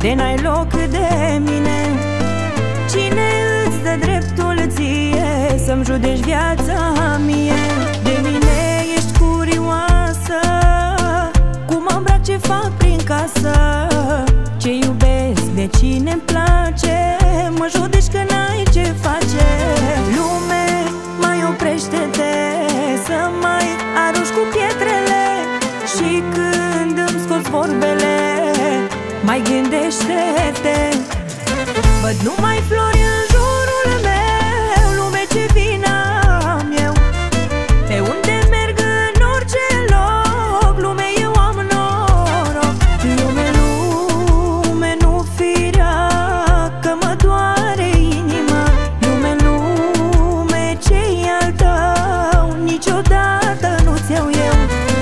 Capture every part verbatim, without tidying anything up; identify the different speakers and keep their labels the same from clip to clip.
Speaker 1: de n-ai loc de mine. Cine îți dă dreptul ție să-mi judeci viața mie? De mine ești curioasă, cum mă îmbrac, ce fac prin casă, ce iubesc, de cine-mi place, mă judeci că n-ai ce face. Lume, mai oprește-te, să mai arunci cu pietrele, și când îmi scoți vorbele, mai gândește-te. Văd numai flori în jurul meu, lume, ce vină am eu. Pe unde merg, în orice loc, lume, eu am noroc. Lume, lume, nu firea, că mă doare inima. Lume, lume, ce-i al tău, niciodată nu-ți iau eu.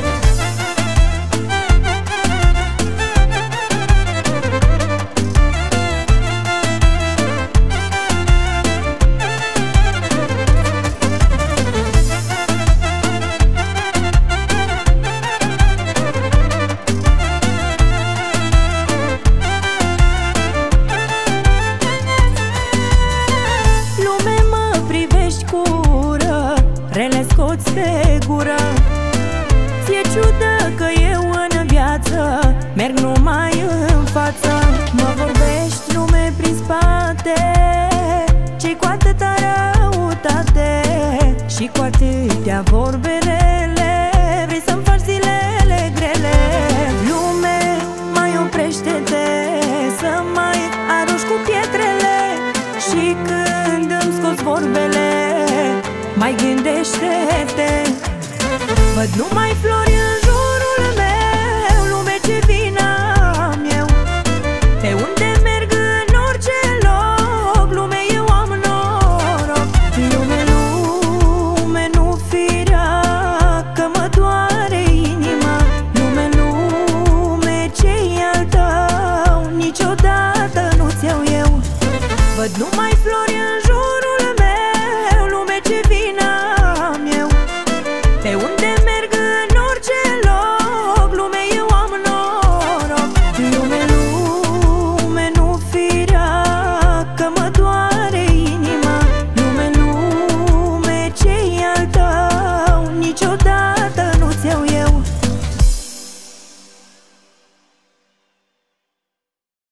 Speaker 1: Rele scoți pe gură, ți-e ciudă că eu în viață merg numai în față. Mă vorbești, lume, prin spate, ce-i cu atâta răutate și cu atâtea vorbe rele, vrei să-mi faci zilele grele. Lume, mai oprește-te, să mai arunci cu pietrele, și când îmi scoți vorbele, mai gândește-te. Văd numai flori în jurul meu, lume, ce vină am eu. Pe unde merg, în orice loc, lume, eu am noroc. Lume, lume, nu firea, că mă doare inima. Lume, lume, ce-i al tău, niciodată nu-ți iau eu. Văd numai flori în